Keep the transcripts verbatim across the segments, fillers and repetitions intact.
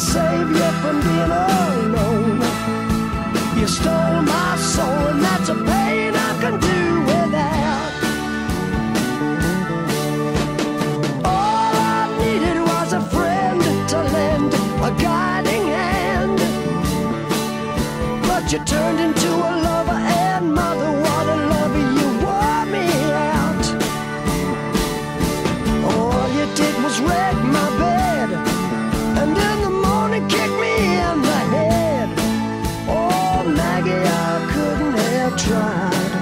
save you from being alone. You stole my soul, and that's a pain I can do without. All I needed was a friend to lend a guiding hand, but you turned into a lover and mother. What a lover, you wore me out. All you did was wreck my bed, and in the morning kick me in the head. Oh, Maggie, I couldn't have tried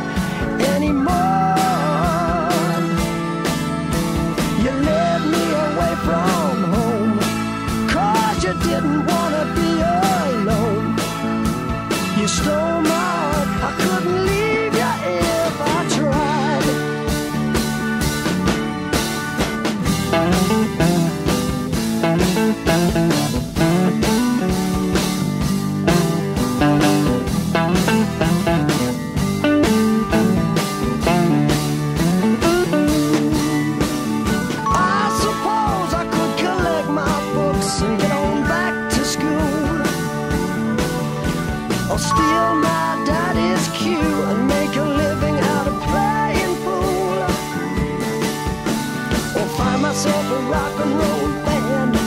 anymore. You led me away from home, 'cause you didn't want to be alone. You stole my heart, I couldn't leave you if I tried. I suppose I could collect my books and get on back to school, or steal my daddy's cue and make a living out of playing pool, or find myself a rock and roll band